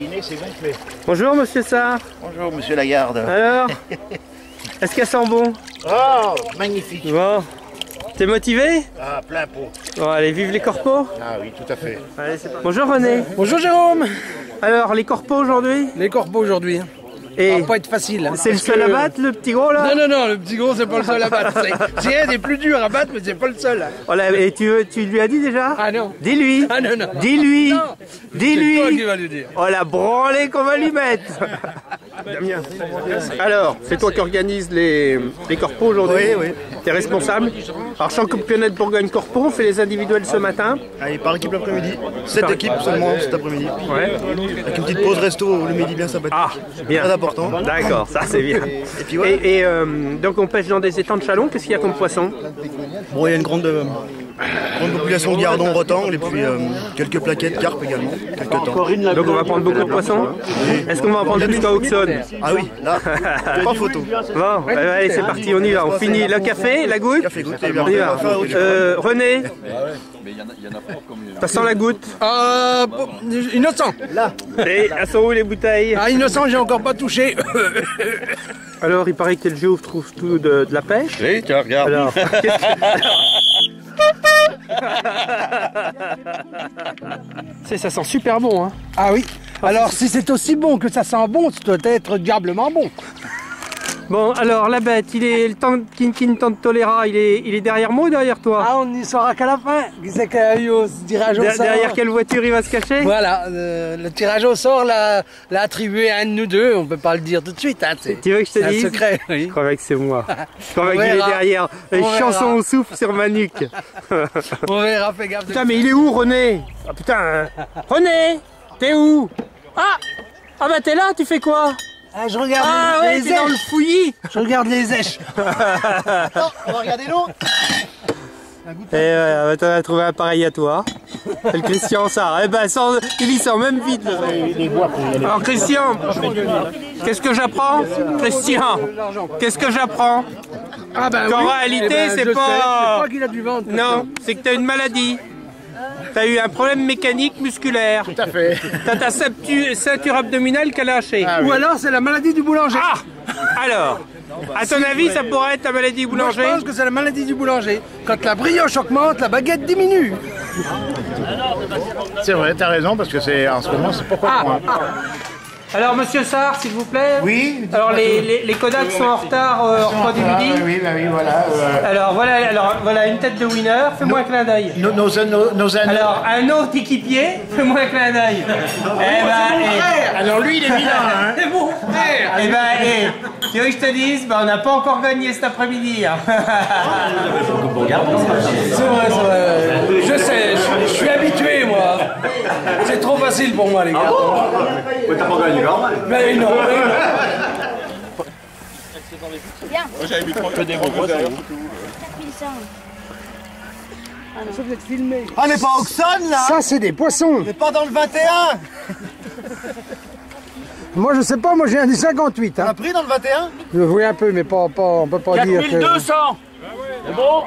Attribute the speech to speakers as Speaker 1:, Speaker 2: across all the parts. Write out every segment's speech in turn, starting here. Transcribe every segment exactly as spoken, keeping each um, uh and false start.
Speaker 1: Bonjour Monsieur Sarr.
Speaker 2: Bonjour Monsieur Lagarde.
Speaker 1: Alors, est-ce qu'elle sent bon?
Speaker 2: Oh, magnifique.
Speaker 1: Bon, t'es motivé?
Speaker 2: Ah, plein pot.
Speaker 1: Bon, allez, vive les corpos.
Speaker 2: Ah oui, tout à fait.
Speaker 1: Allez, c'est parti. Bonjour René.
Speaker 3: Bonjour Jérôme.
Speaker 1: Alors, les corpos aujourd'hui?
Speaker 3: Les corpos aujourd'hui.
Speaker 1: Et
Speaker 3: ça va pas être facile. Hein,
Speaker 1: c'est le seul
Speaker 3: que...
Speaker 1: à battre, le petit gros là?
Speaker 3: Non, non, non, le petit gros c'est pas le seul à battre. C'est un des plus durs à battre, mais c'est pas le seul.
Speaker 1: Voilà, et tu, tu lui as dit déjà?
Speaker 3: Ah non.
Speaker 1: Dis-lui.
Speaker 3: Ah non, non.
Speaker 1: Dis-lui. Dis-lui.
Speaker 3: C'est toi qui vas lui dire.
Speaker 1: Oh la branlée qu'on va lui mettre. Damien. Alors, c'est toi qui organise les, les corpos aujourd'hui?
Speaker 2: Oui, oui.
Speaker 1: T'es responsable? Alors, championnat de Bourgogne corpo, on fait les individuels ce matin.
Speaker 2: Allez, par équipe l'après-midi. Sept
Speaker 1: Par-
Speaker 2: équipes seulement cet après-midi.
Speaker 1: Ouais.
Speaker 2: Avec une petite pause resto le midi bien sympathique.
Speaker 1: Ah, bien.
Speaker 2: Très important.
Speaker 1: D'accord, ça c'est bien.
Speaker 2: Et puis voilà.
Speaker 1: Et, et, euh, donc on pêche dans des étangs de Chalon, qu'est-ce qu'il y a comme poisson?
Speaker 2: Bon, il y a une grande, euh, grande population de gardons, retangles et puis euh, quelques plaquettes, carpes également. Quelques temps.
Speaker 1: Donc on va prendre beaucoup de poissons? Est-ce qu'on va en prendre plus qu'à Auxonne?
Speaker 2: Ah oui, là, pas photo.
Speaker 1: Bon, eh ben, allez c'est parti, on y va. On finit le café, la goutte?
Speaker 2: Café goutte, et
Speaker 1: On y va. Euh, René, ça sent la goutte.
Speaker 3: Euh, bon, innocent. Là.
Speaker 1: Et elles sont où les bouteilles?
Speaker 3: Ah, innocent, j'ai encore pas touché.
Speaker 1: Alors il paraît que le géo trouve tout de, de la pêche.
Speaker 2: Oui, tu regardes.
Speaker 1: Alors, qu'est-ce que- C'est, ça sent super bon, hein.
Speaker 3: Ah oui. Alors si c'est aussi bon que ça sent bon, ça doit être diablement bon.
Speaker 1: Bon, alors la bête, il est le temps Kinkin Tantolera, il est, il est derrière moi ou derrière toi?
Speaker 3: Ah, on n'y saura qu'à la fin. Qui c'est qu'il y a eu au tirage au
Speaker 1: Der-
Speaker 3: sort?
Speaker 1: Derrière quelle voiture il va se cacher?
Speaker 3: Voilà, euh, le tirage au sort l'a l'a attribué à un de nous deux, on peut pas le dire tout de suite. Hein, c'est
Speaker 1: Tu veux que je te
Speaker 3: c'est un
Speaker 1: dise?
Speaker 3: secret, oui.
Speaker 1: Je croyais que c'est moi. Je croyais
Speaker 3: On
Speaker 1: qu'il est
Speaker 3: verra.
Speaker 1: derrière. Les
Speaker 3: On
Speaker 1: chansons
Speaker 3: verra.
Speaker 1: au souffle sur ma nuque.
Speaker 3: On verra, fais gaffe.
Speaker 1: Putain, mais il est où René? Ah putain, hein. René, t'es où? Ah, ah bah t'es là, tu fais quoi?
Speaker 3: Ah, je regarde
Speaker 1: Ah
Speaker 3: les,
Speaker 1: ouais,
Speaker 3: les
Speaker 1: t'es dans le
Speaker 3: éches.
Speaker 1: fouillis.
Speaker 3: Je regarde les éches.
Speaker 2: On va regarder l'eau.
Speaker 1: Et euh, t'en as trouvé un pareil à toi. C'est le Christian Sarr. Eh ben, sans, il y sent même vite. Alors Christian, qu'est-ce que j'apprends? Christian, qu'est-ce que j'apprends?
Speaker 3: Ah ben
Speaker 1: Qu'en
Speaker 3: oui.
Speaker 1: réalité,
Speaker 3: Eh ben,
Speaker 1: c'est
Speaker 3: je
Speaker 1: pas-
Speaker 3: sais, c'est pas qu'il a du ventre.
Speaker 1: Non, c'est que t'as une maladie. T'as eu un problème mécanique musculaire.
Speaker 2: Tout à fait.
Speaker 1: T'as ta ceinture, ceinture abdominale qui a lâché.
Speaker 3: Ou alors c'est la maladie du boulanger.
Speaker 1: Ah, alors, à ton avis, ça pourrait être ta maladie
Speaker 3: Moi,
Speaker 1: boulanger?
Speaker 3: je pense que c'est la maladie du boulanger. Quand la brioche augmente, la baguette diminue.
Speaker 2: C'est vrai, t'as raison, parce que c'est en ce moment, c'est pourquoi
Speaker 1: Ah, ah. Alors, monsieur Sarr, s'il vous plaît.
Speaker 2: Oui.
Speaker 1: Alors, les, les, les Kodaks sont en retard euh, au repas du midi.
Speaker 2: oui, bah oui, voilà. euh,
Speaker 1: Alors, voilà, alors, voilà une tête de winner. Fais-moi un clin d'œil.
Speaker 2: nos, nos, nos, nos anneaux.
Speaker 1: Alors, un autre équipier. Fais-moi un clin d'œil. Eh ben, eh,
Speaker 2: Alors lui, il est vilain, hein.
Speaker 3: C'est mon frère.
Speaker 1: eh ben, eh, tu veux que je te dise, ben, on n'a pas encore gagné cet après-midi. Hein.
Speaker 3: C'est vrai, c'est vrai. Je sais, je, je suis habitué moi. C'est trop facile pour moi les gars.
Speaker 2: T'as pas gagné quand même.
Speaker 3: Mais non, mais non. Ça vous êtes filmé.
Speaker 2: Ah, on n'est pas à Auxonne, là.
Speaker 3: Ça c'est des poissons.
Speaker 2: On n'est pas dans le vingt et un.
Speaker 3: Moi je sais pas, moi j'ai un du cinquante-huit.
Speaker 2: On
Speaker 3: Hein.
Speaker 2: a pris dans le vingt et un.
Speaker 3: Oui un peu, mais pas, pas, on peut pas dire que...
Speaker 2: cents. C'est bon.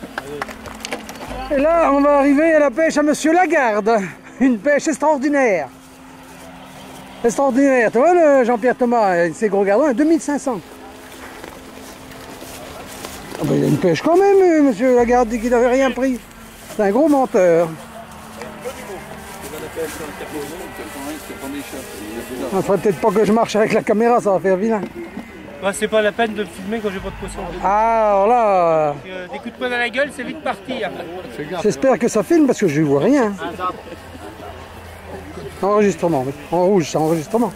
Speaker 3: Et là on va arriver à la pêche à Monsieur Lagarde. Une pêche extraordinaire. Extraordinaire. Tu vois le Jean-Pierre Thomas, ces gros gardons, à deux mille cinq cents. Ah ben, il a une pêche quand même, euh, Monsieur Lagarde dit qu'il n'avait rien pris. C'est un gros menteur. Il ne faudrait peut-être pas que je marche avec la caméra, ça va faire vilain.
Speaker 1: Bah, c'est pas la peine de filmer quand j'ai pas de poisson.
Speaker 3: Ah, alors là, euh,
Speaker 1: Des coups de poing dans la gueule, c'est vite parti. Hein.
Speaker 3: j'espère que ça filme parce que je ne vois rien. Enregistrement, oui. En rouge, c'est enregistrement.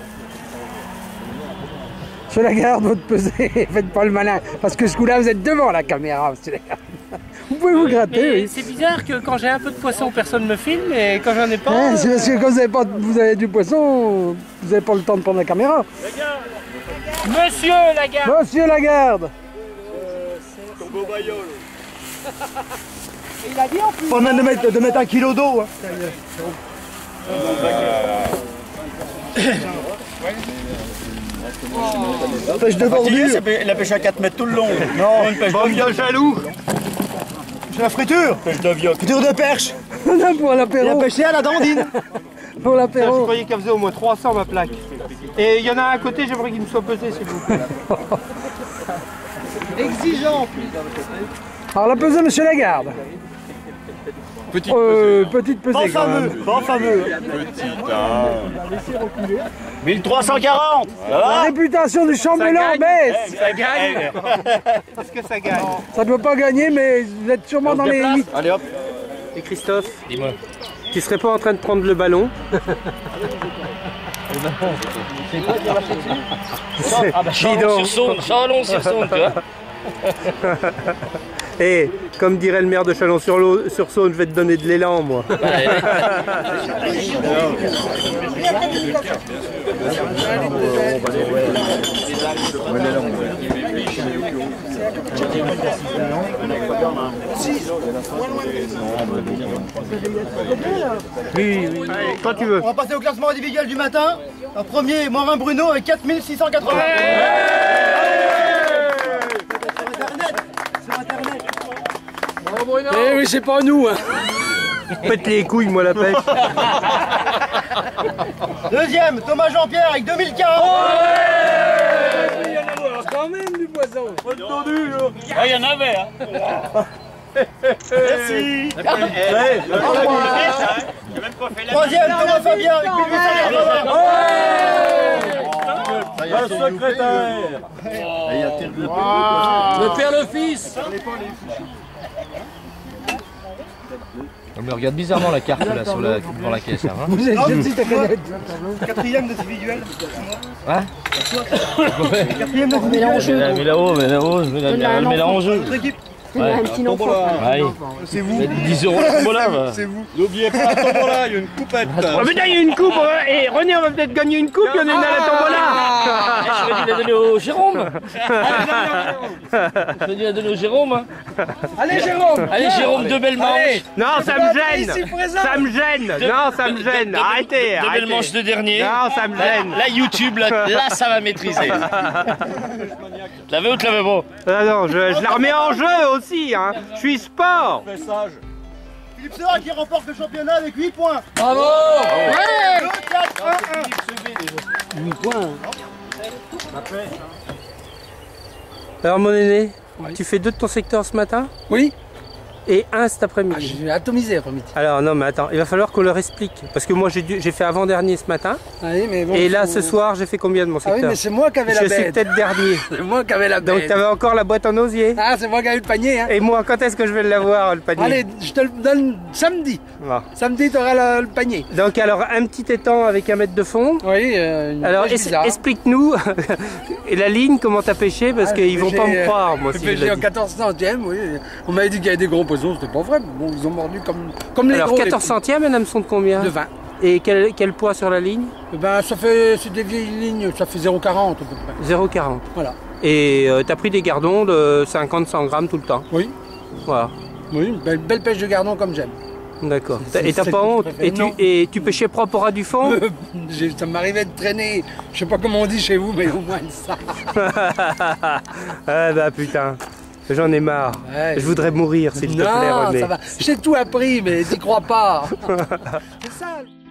Speaker 3: Monsieur Lagarde, votre pesée, faites pas le malin. Parce que ce coup-là, vous êtes devant la caméra, monsieur Lagarde. Vous pouvez vous gratter,
Speaker 1: Mais
Speaker 3: oui.
Speaker 1: c'est bizarre que quand j'ai un peu de poisson, personne me filme, et quand j'en ai pas.
Speaker 3: Hein, c'est
Speaker 1: euh,
Speaker 3: parce que quand vous avez, pas, vous avez du poisson, vous n'avez pas le temps de prendre la caméra.
Speaker 1: Monsieur Lagarde.
Speaker 3: Monsieur Lagarde.
Speaker 2: Pas même de mettre, de mettre un kilo d'eau. Hein. Pêche de bordure.
Speaker 4: La pêche à quatre mètres tout le long.
Speaker 2: Non,
Speaker 4: Une pêche
Speaker 2: bon,
Speaker 4: de viol jaloux.
Speaker 2: c'est la friture.
Speaker 4: Pêche de viol.
Speaker 2: Friture de perche.
Speaker 3: On a pour
Speaker 2: Il a
Speaker 3: l'apéro.
Speaker 2: pêché à la dandine.
Speaker 3: pour
Speaker 1: Je
Speaker 3: l'apéro.
Speaker 1: croyais qu'elle faisait au moins trois cents ma plaque. Et il y en a un à côté, j'aimerais qu'il me soit pesé s'il vous plaît.
Speaker 2: Exigeant.
Speaker 3: Alors la pesée, monsieur Lagarde.
Speaker 4: Petite
Speaker 3: Euh, petite pesée
Speaker 2: Pas
Speaker 3: quand
Speaker 2: fameux,
Speaker 3: même.
Speaker 2: pas fameux.
Speaker 4: petite, hein.
Speaker 2: mille trois cent quarante.
Speaker 3: La réputation du chambellan baisse.
Speaker 1: Ça gagne. Parce que ça gagne.
Speaker 3: Ça ne doit pas gagner, mais vous êtes sûrement dans les huit.
Speaker 2: Allez hop.
Speaker 1: Et Christophe, dis-moi, tu serais pas en train de prendre le ballon? C'est- dis donc.
Speaker 5: Chalon-sur-Saône, Chalon-sur-Saône, tu vois.
Speaker 1: Eh, comme dirait le maire de Chalon-sur-Saône, je vais te donner de l'élan, moi. Oui, oui. Allez, quand tu veux.
Speaker 2: On va passer au classement individuel du matin. En premier, Morin Bruno avec quatre mille six cent quatre-vingts. Sur Internet.
Speaker 3: Eh oui, c'est pas nous. Hein.
Speaker 1: Pète les couilles, moi, la pêche.
Speaker 2: Deuxième, Thomas Jean-Pierre avec deux mille quarante.
Speaker 3: Il y en a quand même du poisson.
Speaker 5: Ah, il y en avait, hein.
Speaker 2: Merci. Troisième, Thomas Fabien avec mille huit cent quatre-vingts.
Speaker 4: Un secrétaire.
Speaker 5: Le père, le fils. On me regarde bizarrement la carte là sur la, devant la caisse. Hein.
Speaker 3: Vous êtes gentil, ta canette.
Speaker 2: Quatrième individuel.
Speaker 5: Hein
Speaker 2: Quatrième individuel.
Speaker 5: Mais là-haut, mais là-haut, je vais la mettre en jeu.
Speaker 2: Notre équipe.
Speaker 5: Ouais.
Speaker 6: Un petit enfant.
Speaker 5: Ouais.
Speaker 2: C'est vous.
Speaker 5: dix euros la tombola, va.
Speaker 2: C'est vous.
Speaker 4: N'oubliez pas la tombola, il y a une coupette.
Speaker 1: Oh putain, il y a une coupe. Et René, on va peut-être gagner une coupe, il y en a une à la tombola.
Speaker 5: Je vais la donner au Jérôme. Je vais la donner au Jérôme. Hein.
Speaker 3: Allez, Jérôme.
Speaker 5: Allez, Jérôme, deux belles manches.
Speaker 1: Non, ça me gêne. Ça me gêne. Non, ça me gêne. Arrêtez,
Speaker 5: Deux belles manches
Speaker 1: arrêtez.
Speaker 5: de dernier.
Speaker 1: Non, ça me gêne.
Speaker 5: Là, YouTube, là, là, ça va maîtriser. Tu l'avais ou tu l'avais bon?
Speaker 1: Ah non, je, je la remets en jeu aussi, hein. Je suis sport.
Speaker 2: Philippe Sera qui remporte le championnat avec huit points.
Speaker 3: Bravo.
Speaker 2: deux, quatre, un, un.
Speaker 3: huit points.
Speaker 1: Alors mon aîné, tu fais deux de ton secteur ce matin
Speaker 3: Oui.
Speaker 1: et un cet
Speaker 3: Ah,
Speaker 1: après-midi.
Speaker 3: j'ai atomisé après-midi.
Speaker 1: Alors non mais attends, il va falloir qu'on leur explique. Parce que moi j'ai dû- j'ai fait avant-dernier ce matin.
Speaker 3: Ah oui, mais bon,
Speaker 1: Et là
Speaker 3: faut-
Speaker 1: ce soir j'ai fait combien de mon
Speaker 3: Ah oui,
Speaker 1: secteur?
Speaker 3: mais c'est moi qui avais la
Speaker 1: Je suis
Speaker 3: bête.
Speaker 1: peut-être dernier.
Speaker 3: C'est moi qui avais la bête.
Speaker 1: Donc tu avais encore la boîte en osier.
Speaker 3: Ah, c'est moi qui avais le panier. Hein.
Speaker 1: Et moi, quand est-ce que je vais l'avoir, le panier?
Speaker 3: Allez, je te le donne samedi.
Speaker 1: Bon.
Speaker 3: Samedi, tu auras le, le panier.
Speaker 1: Donc alors, un petit étang avec un mètre de fond.
Speaker 3: Oui, euh, une
Speaker 1: Alors
Speaker 3: pêche
Speaker 1: es-
Speaker 3: bizarre.
Speaker 1: explique-nous et la ligne, comment t'as pêché, parce
Speaker 3: Ah,
Speaker 1: qu'ils vont
Speaker 3: j'ai-
Speaker 1: pas me croire, moi,
Speaker 3: j'ai
Speaker 1: si je
Speaker 3: pêché
Speaker 1: le
Speaker 3: en
Speaker 1: dis.
Speaker 3: quatorze centièmes, oui. On m'avait dit qu'il y avait des gros poissons, c'était pas vrai. Bon, ils ont mordu comme, comme les
Speaker 1: Alors
Speaker 3: gros. les
Speaker 1: quatorze centièmes, un hameçon de combien?
Speaker 3: petits. De vingt.
Speaker 1: Et quel, quel poids sur la ligne?
Speaker 3: Eh ben, ça fait, c'est des vieilles lignes, ça fait zéro virgule quarante à peu près.
Speaker 1: zéro virgule quarante.
Speaker 3: Voilà.
Speaker 1: Et euh, t'as pris des gardons de cinquante à cent grammes tout le temps.
Speaker 3: Oui,
Speaker 1: Voilà.
Speaker 3: oui, une belle, belle pêche de gardon comme j'aime.
Speaker 1: D'accord.
Speaker 3: C'est-
Speaker 1: Et t'as
Speaker 3: c'est
Speaker 1: pas
Speaker 3: ce que je
Speaker 1: honte?
Speaker 3: préfère.
Speaker 1: Et tu,
Speaker 3: Non.
Speaker 1: et tu pêchais propre au ras du fond?
Speaker 3: J'ai- ça m'arrivait de traîner, je sais pas comment on dit chez vous, mais au moins ça.
Speaker 1: Ah bah putain, j'en ai marre.
Speaker 3: Ouais.
Speaker 1: Je voudrais mourir s'il te plaît,
Speaker 3: Non,
Speaker 1: René.
Speaker 3: ça va. J'ai tout appris, mais t'y crois pas. C'est ça.